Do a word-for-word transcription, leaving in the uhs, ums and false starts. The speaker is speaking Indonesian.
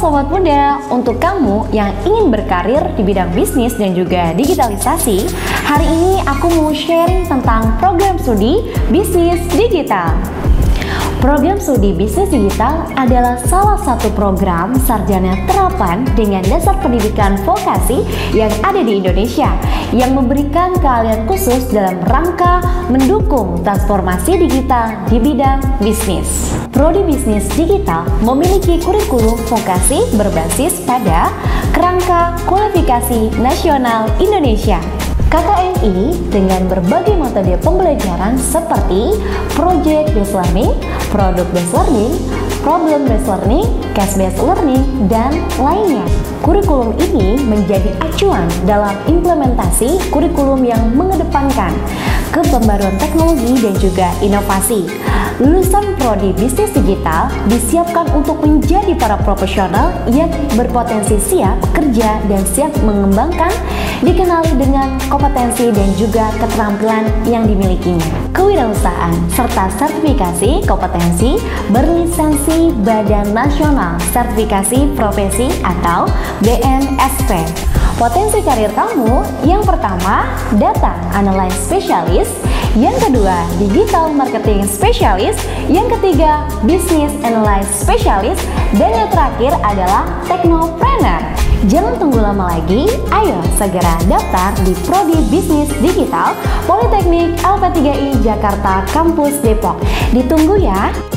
Sobat Muda, untuk kamu yang ingin berkarir di bidang bisnis dan juga digitalisasi, hari ini aku mau sharing tentang program studi bisnis digital. Program studi bisnis digital adalah salah satu program sarjana terapan dengan dasar pendidikan vokasi yang ada di Indonesia yang memberikan keahlian khusus dalam rangka mendukung transformasi digital di bidang bisnis. Prodi Bisnis Digital memiliki kurikulum vokasi berbasis pada kerangka kualifikasi nasional Indonesia K K N I dengan berbagai metode pembelajaran seperti Project Based Learning, Product Based Learning, Problem Based Learning, Case Based Learning, dan lainnya. Kurikulum ini menjadi acuan dalam implementasi kurikulum yang mengedepankan kepembaruan teknologi dan juga inovasi. Lulusan Prodi Bisnis Digital disiapkan untuk menjadi para profesional yang berpotensi siap kerja dan siap mengembangkan, dikenali dengan kompetensi dan juga keterampilan yang dimilikinya, kewirausahaan, serta sertifikasi kompetensi berlisensi Badan Nasional Sertifikasi Profesi atau B N S P. Potensi karir kamu yang pertama, Data Analyst Specialist, yang kedua, Digital Marketing Specialist, yang ketiga, Business Analyst Specialist, dan yang terakhir adalah Technopreneur. Jangan tunggu lama lagi, ayo segera daftar di Prodi Bisnis Digital Politeknik L P tiga I Jakarta Kampus Depok. Ditunggu ya!